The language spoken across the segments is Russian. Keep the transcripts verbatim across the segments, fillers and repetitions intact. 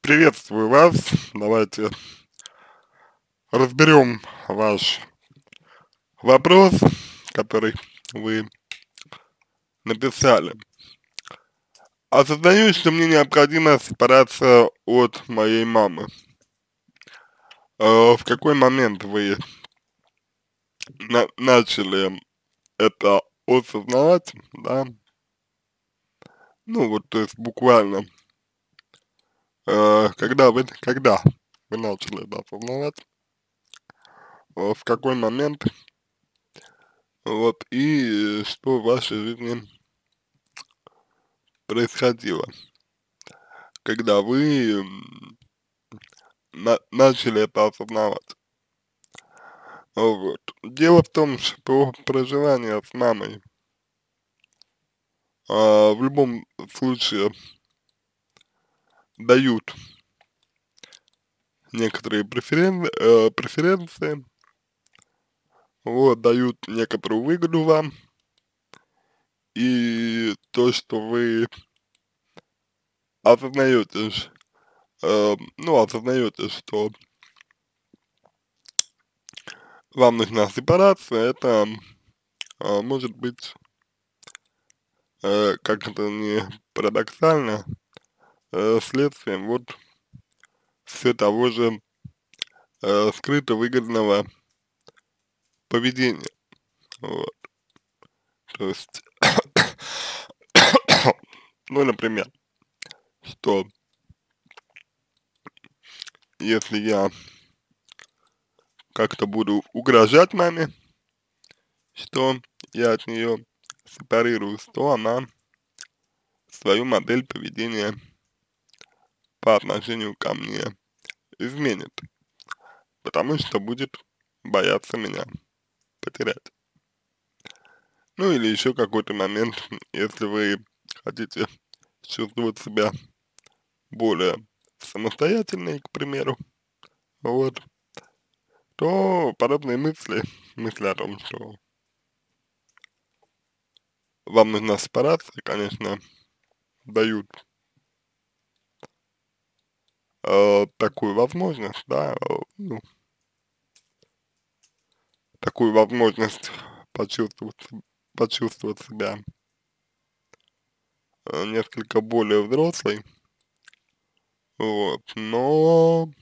Приветствую вас. Давайте разберем ваш вопрос, который вы написали. Осознаю, что мне необходима сепарация от моей мамы. Э, в какой момент вы на начали это осознавать, да? Ну вот, то есть буквально, э, когда вы, когда вы начали это осознавать, э, в какой момент, вот, и что в вашей жизни происходило, когда вы м, на начали это осознавать. Вот. Дело в том, что проживание с мамой а, в любом случае дают некоторые преферен, э, преференции, вот, дают некоторую выгоду вам, и то, что вы осознаете, ш- э, ну, осознаете, что вам нужна сепарация, это а, может быть, э, как это не парадоксально, э, следствием вот все того же э, скрыто выгодного поведения. Вот. То есть, ну, например, что если я как-то буду угрожать маме, что я от нее сепарируюсь, то она свою модель поведения по отношению ко мне изменит, потому что будет бояться меня потерять. Ну или еще какой-то момент, если вы хотите чувствовать себя более самостоятельной, к примеру, вот, то подобные мысли, мысли о том, что вам нужна сепарация, конечно, дают э, такую возможность, да, э, ну, такую возможность почувствовать, с- почувствовать себя э, несколько более взрослой, вот, но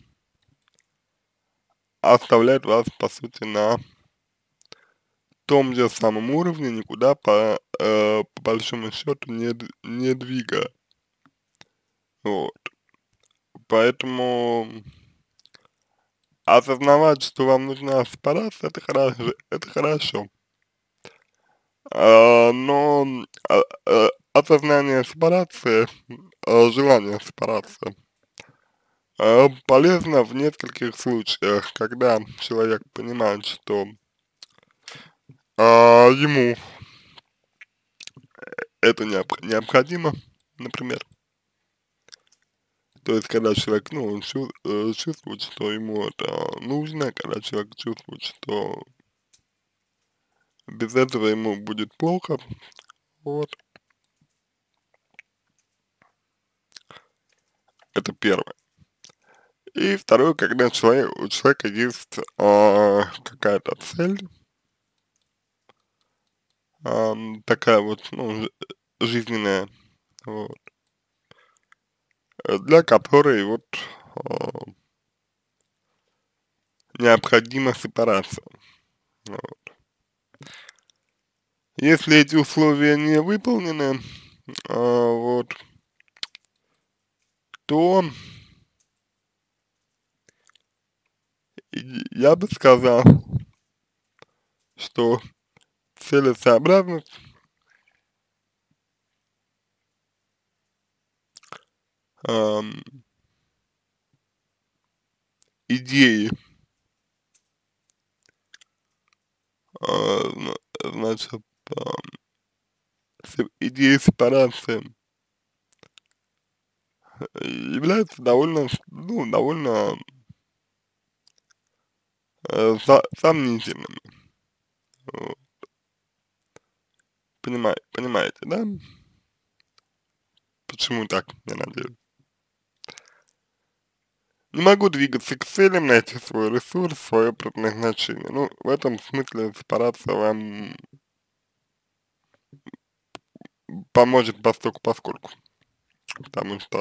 оставляет вас, по сути, на том же самом уровне, никуда по, э, по большому счету не, д- не двигая, вот. Поэтому осознавать, что вам нужна сепарация, это хорошо, это хорошо. А, но а, а, осознание сепарации, а, желание сепарации а, полезно в нескольких случаях, когда человек понимает, что а, ему это необ- необходимо, например. То есть, когда человек, ну, он чу- э, чувствует, что ему это нужно, когда человек чувствует, что без этого ему будет плохо, вот, это первое. И второе, когда человек, у человека есть а, какая-то цель, ам, такая вот, ну, ж- жизненная, вот, э, для которой вот а, необходима сепарация. Вот. Если эти условия не выполнены, а, вот, то и- я бы сказал, что целесообразность ам, идеи, а, зна- значит, ам, се- идеи сепарации являются довольно, с- ну, довольно э, со- сомнительными. Вот. Понимай, понимаете, да? Почему так, я надеюсь. Не могу двигаться к целям, найти свой ресурс, свое предназначение. Ну, в этом смысле сепарация вам поможет постольку поскольку. Потому что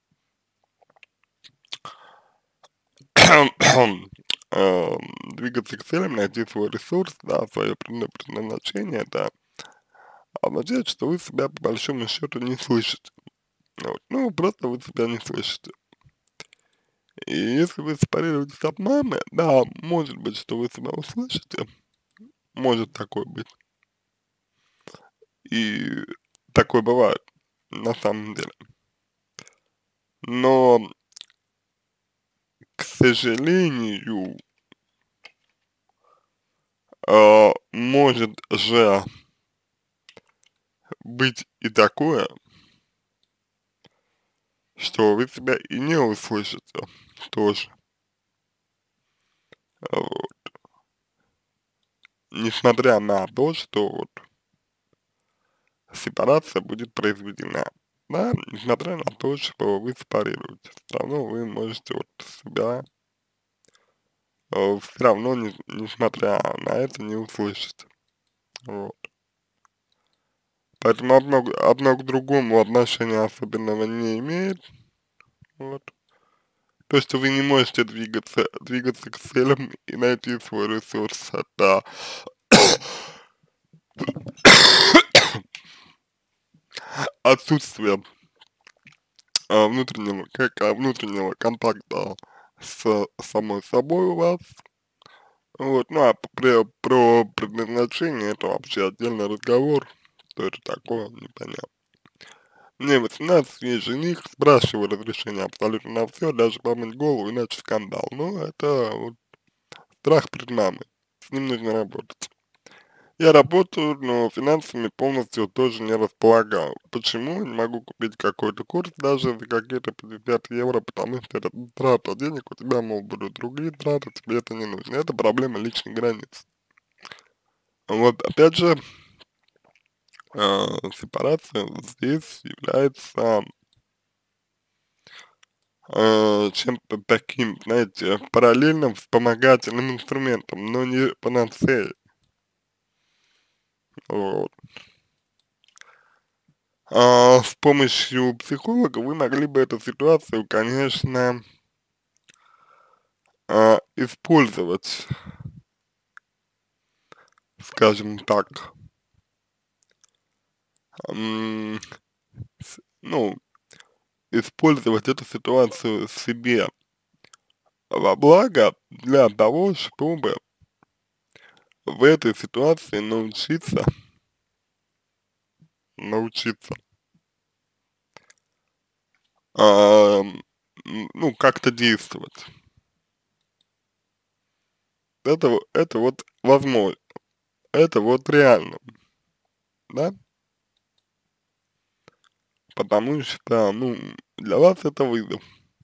э, двигаться к целям, найти свой ресурс, да, свое предназначение, это означает, что вы себя по большому счету не слышите. Вот. Ну, просто вы себя не слышите. И если вы сепарируетесь от мамы, да, может быть, что вы себя услышите, может такое быть. И такое бывает, на самом деле. Но, к сожалению, э, может же быть и такое, что вы себя и не услышите тоже. А вот. Несмотря на то, что вот сепарация будет произведена. Да, несмотря на то, что вы сепарируетесь, все равно вы можете вот себя э, все равно, не, несмотря на это, не услышать. Вот. Поэтому одно, к- одно к другому отношения особенного не имеет. Вот. То, что вы не можете двигаться, двигаться к целям и найти свой ресурс, это отсутствие а, внутреннего, как а, внутреннего контакта с самой собой у вас. Вот, ну а про, про предназначение это вообще отдельный разговор. Что это такое, непонятно. Мне восемнадцать, есть жених, спрашиваю разрешение абсолютно на все, даже помыть голову, иначе скандал. Ну, это вот страх перед мамой. С ним нужно работать. Я работаю, но финансами полностью тоже не располагаю. Почему? Не могу купить какой-то курс даже за какие-то пятьдесят евро, потому что это трата денег, у тебя, мол, будут другие траты, тебе это не нужно. Это проблема личной границы. Вот, опять же, э, сепарация здесь является э, чем-то таким, знаете, параллельным вспомогательным инструментом, но не панацеей. Вот. А с помощью психолога вы могли бы эту ситуацию, конечно, а, использовать, скажем так, м, с- ну, использовать эту ситуацию себе во благо для того, чтобы в этой ситуации научиться, научиться, а, м, ну, как-то действовать. Это, во- это вот возможно, это вот реально, да, потому что, ну, для вас это вызов,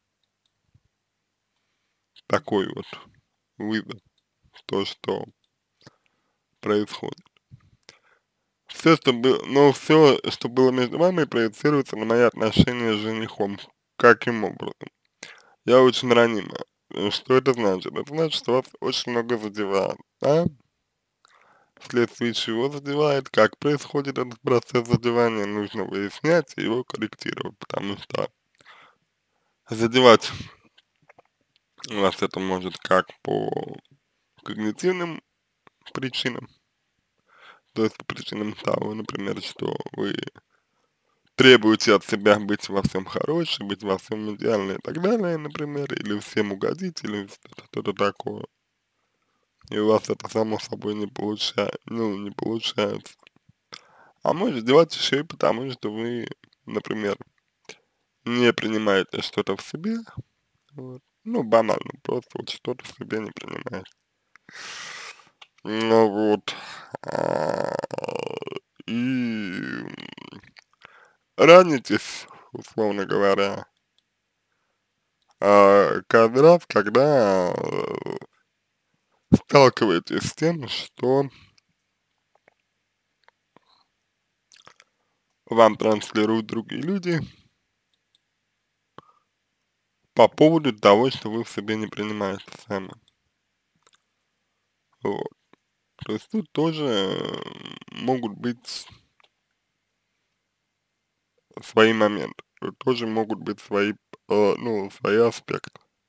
такой вот вызов, то, что происходит. Все, что было, но все, что было между вами, проецируется на мои отношения с женихом. Каким образом? Я очень ранима. Э, Что это значит? Это значит, что вас очень много задевает, да? Вследствие чего задевает, как происходит этот процесс задевания, нужно выяснять и его корректировать, потому что задевать вас это может как по когнитивным причинам, то есть по причинам того, например, что вы требуете от себя быть во всем хорошим, быть во всем идеальным и так далее, например, или всем угодить, или что-то что-то такое. И у вас это само собой не получается, ну, не получается. А может девать еще и потому, что вы, например, не принимаете что-то в себе, вот. Ну, банально, просто вот что-то в себе не принимаете. Ну вот. А, И ранитесь, условно говоря, а, каждый раз, когда э, сталкиваетесь с тем, что вам транслируют другие люди по поводу того, что вы в себе не принимаете сами. Вот. То есть тут тоже э, могут быть свои моменты, тут тоже могут быть свои, э, ну, свои аспекты.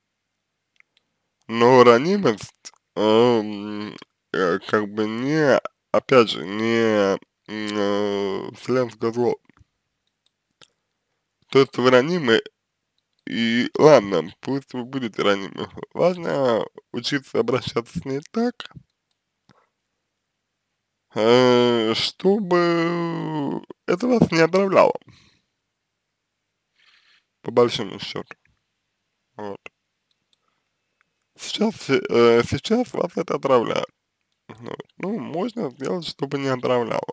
Но ранимость, эм, э, как бы не, опять же, не м, э, вселенское зло. То есть вы ранимы, и ладно, пусть вы будете ранимы. Важно учиться обращаться с ней так, э, чтобы это вас не отравляло, по большому счету. Вот. Сейчас, э, сейчас вас это отравляет. Вот. Ну, можно сделать, чтобы не отравляло.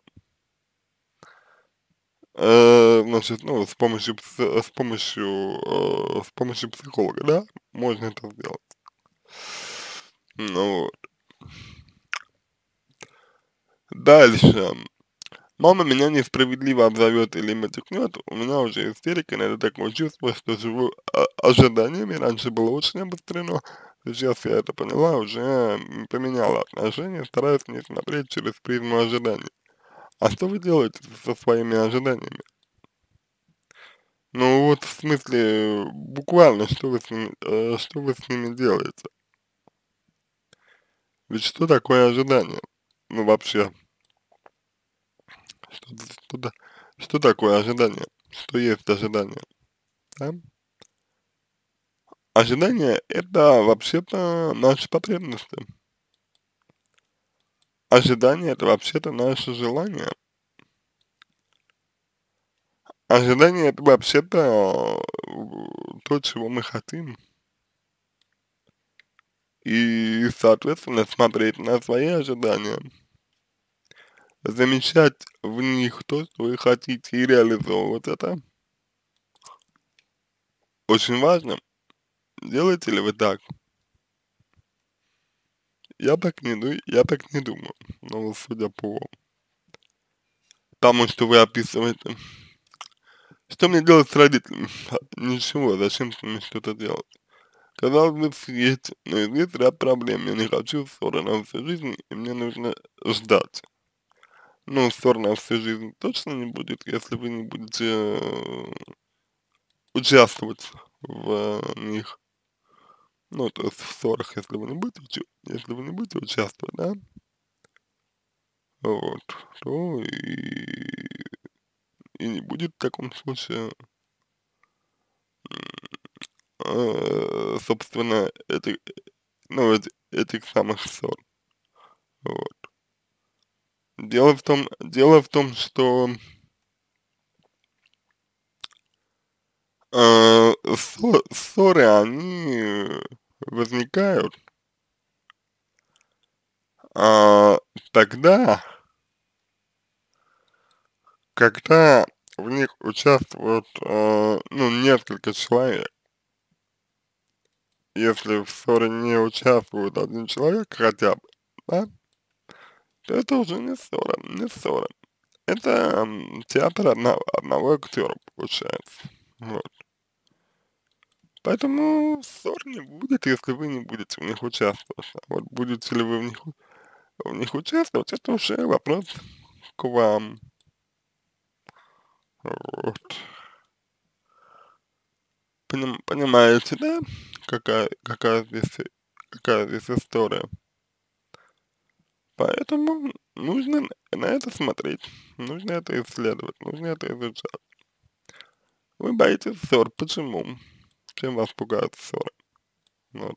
Э, значит, ну, с помощью, пс- с помощью, э, с помощью психолога, да, можно это сделать. Ну, вот. Дальше. Мама меня несправедливо обзовет или матюкнет, у меня уже истерика, иногда такое чувство, что живу а, ожиданиями, раньше было очень обострено, сейчас я это поняла, уже м, поменяла отношения, стараюсь не смотреть через призму ожиданий. А что вы делаете со своими ожиданиями? Ну вот в смысле, буквально, что вы с ними, э, что вы с ними делаете? Ведь что такое ожидание? Ну вообще, что, что, да- что такое ожидание? Что есть ожидание? Да? Ожидание — это вообще-то наши потребности. Ожидание — это вообще-то наше желание. Ожидание — это вообще-то э, то, чего мы хотим. И, соответственно, смотреть на свои ожидания, замечать в них то, что вы хотите, и реализовывать это очень важно. Делаете ли вы так? Я так не, ду- я так не думаю. Но судя по тому, что вы описываете. Что мне делать с родителями? Ничего, зачем с ними что-то делать? Казалось бы, есть, но есть ряд проблем. Я не хочу ссоры на всю жизнь, и мне нужно ждать. Ну, ссор на всю жизнь точно не будет, если вы не будете э, участвовать в э, них. Ну, то есть в ссорах, если вы не будете, уча- если вы не будете участвовать, да, вот, то и, и не будет в таком случае, э, собственно, этих, ну, эти- этих самых ссор. Вот. Дело в том, дело в том, что э, ссо- ссоры, они возникают а, тогда, когда в них участвуют, э, ну, несколько человек. Если в ссоре не участвует один человек хотя бы, да, то это уже не ссора, не ссора. Это м, театр одного, одного актера получается. Вот. Поэтому ссор не будет, если вы не будете в них участвовать. А вот будете ли вы в них, в них участвовать, это уже вопрос к вам. Вот. Поним- понимаете, да, какая, какая здесь, какая здесь история? Поэтому нужно на это смотреть, нужно это исследовать, нужно это изучать. Вы боитесь ссор, почему? Чем вас пугают ссоры? Вот.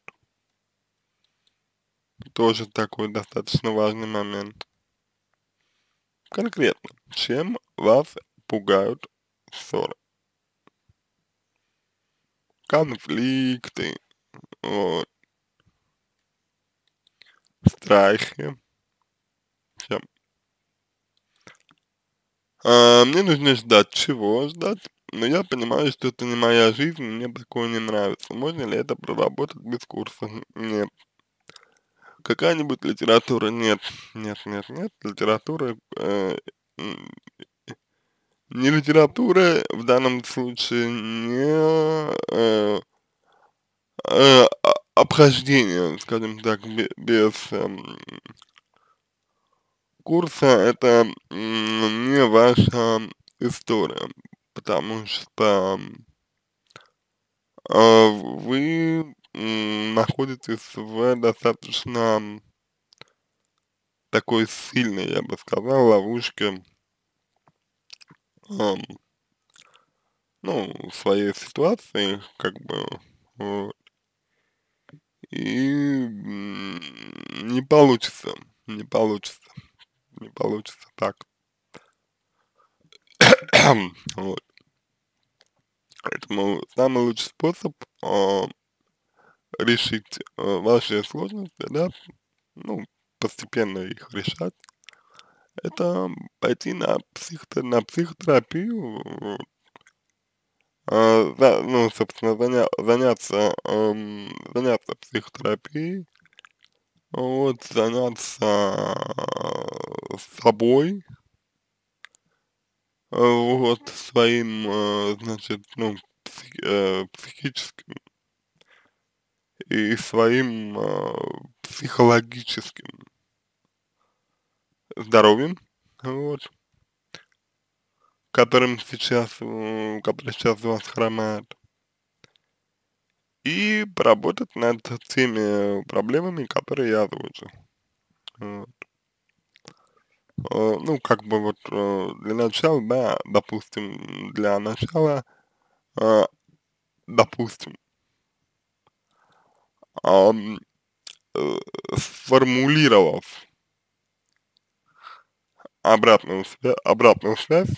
Тоже такой достаточно важный момент. Конкретно, чем вас пугают ссоры? Конфликты, вот, страхи. Чем? А, мне нужно ждать. Чего ждать? Но я понимаю, что это не моя жизнь, мне такое не нравится. Можно ли это проработать без курса? Нет. Какая-нибудь литература? Нет. Нет, нет, нет. Литература, э, м, не литература в данном случае, не, э, э, а, обхождение, скажем так, бе без, эм, курса, это, м, не ваша история, потому что, а, вы, м, находитесь в достаточно такой сильной, я бы сказал, ловушке, ам, ну, своей ситуации, как бы, вот. И, м, не получится, не получится, не получится так. Вот. Поэтому самый лучший способ, а, решить, а, ваши сложности, да, ну, постепенно их решать, это пойти на психо на психотерапию, вот. А, да, ну, собственно, заня заняться, ам, заняться психотерапией, вот, заняться а, собой, а, вот, своим, а, значит, ну, психи э, психическим и своим, а, психологическим здоровьем, вот, которым сейчас, м, который сейчас у вас хромает. И поработать над теми проблемами, которые я озвучил. Вот. Э, ну, как бы вот, э, для начала, да, допустим, для начала, э, допустим, ам, э, сформулировав обратную свя обратную связь,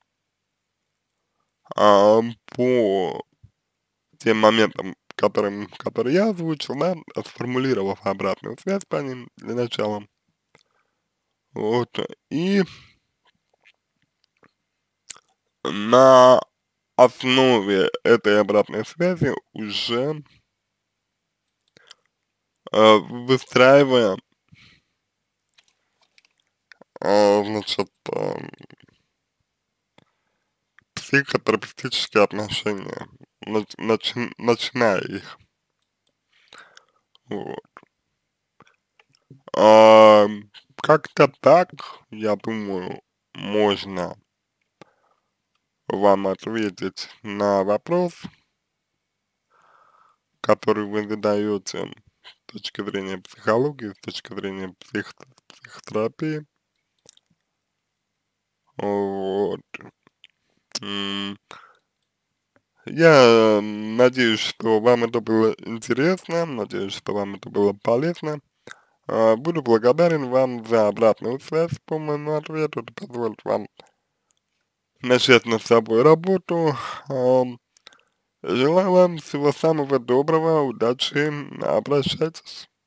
ам, по тем моментам, которым которые я озвучил, да, сформулировав обратную связь по ним для начала, вот, и на основе этой обратной связи уже, э, выстраивая, а, значит, ам, психотерапевтические отношения, нач начи начиная их, вот. Ам, как-то так, я думаю, можно вам ответить на вопрос, который вы задаете с точки зрения психологии, с точки зрения психо психотерапии. Вот. М, я надеюсь, что вам это было интересно, надеюсь, что вам это было полезно. А, буду благодарен вам за обратную связь по моему ответу. Это позволит вам начать над собой работу. Ам, желаю вам всего самого доброго, удачи, обращайтесь.